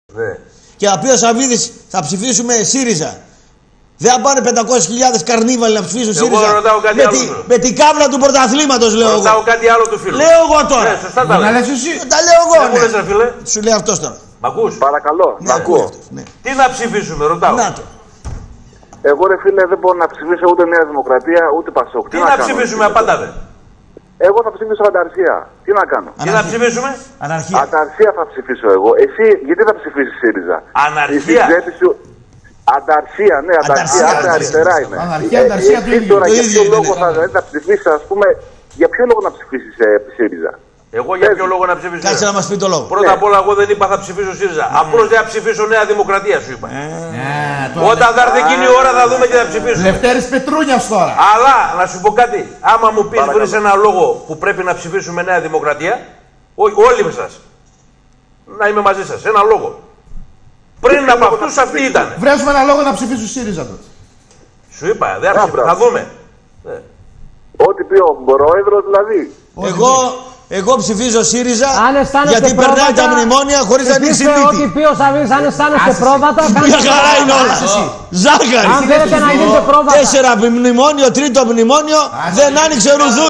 Ναι. Και θα πει ο Σαββίδης θα ψηφίσουμε ΣΥΡΙΖΑ. Δεν θα πάνε 500.000 καρνίβαλοι να ψηφίσουν ΣΥΡΙΖΑ. Εγώ ρωτάω κάτι άλλο. Με την κάβλα του πρωταθλήματος λέω εγώ. Ρωτάω κάτι άλλο του φίλου. Λέω εγώ τώρα. Ναι, σωστά τα λες εσύ. Τα λέω εγώ. Ναι. Λες, φίλε. Σου λέει αυτός τώρα. Μ' ακούς? Παρακαλώ, Ναι, να ακούω. αυτός, ναι. Τι να ψηφίσουμε, ρωτάω. Να το. Εγώ ρε φίλε δεν μπορώ να ψηφίσω ούτε Νέα Δημοκρατία ούτε Πασόκ. Τι να ψηφίσουμε, απαντάτε. Εγώ θα ψηφίσω ανταρσία. Τι να κάνω? Τι να ψηφίσουμε? Αναρχία. Ανταρσία θα ψηφίσω εγώ. Εσύ γιατί θα ψηφίσει ΣΥΡΙΖΑ? Αναρχία. Ανταρσία, ναι, ανταρσία. Αριστερά είναι. Αναρχία, ανταρσία του ίδιου. Τώρα για ποιο λόγο θα ψηφίσει, α πούμε, για ποιο λόγο να ψηφίσει ΣΥΡΙΖΑ? Εγώ για ποιο λόγο να ψηφίσω? Κάτσε να μας πει το λόγο. Πρώτα απ' όλα, εγώ δεν είπα θα ψηφίσω ΣΥΡΙΖΑ. Απλώς δεν θα ψηφίσω Νέα Δημοκρατία, σου είπα. Όταν θα έρθει εκείνη η ώρα θα δούμε και θα ψηφίσουμε. Λευτέρης Πετρούνιας τώρα. Αλλά να σου πω κάτι. Άμα μου πεις βρεις ένα λόγο που πρέπει να ψηφίσουμε Νέα Δημοκρατία, όλοι με σας. Να είμαι μαζί σας. Ένα λόγο. Πριν από αυτούς αυτοί ήταν. Βρέσουμε ένα λόγο να ψηφίσουν ΣΥΡΙΖΑ τότε. Σου είπα, δεν θα δούμε. Ό,τι πει ο πρόεδρος δηλαδή. Εγώ ψηφίζω ΣΥΡΙΖΑ γιατί πρόβατα, περνάει τα μνημόνια χωρίς να ανοίξει μύτη. Ό,τι πει ο Σαββίδης, αν αισθάνεστε πρόβατα, Μια χαρά είναι όλα. Ζάχαρη. Αν θέλετε να γίνετε πρόβατα. 4 μνημόνιο, 3ο μνημόνιο, δεν άνοιξε ρουδού.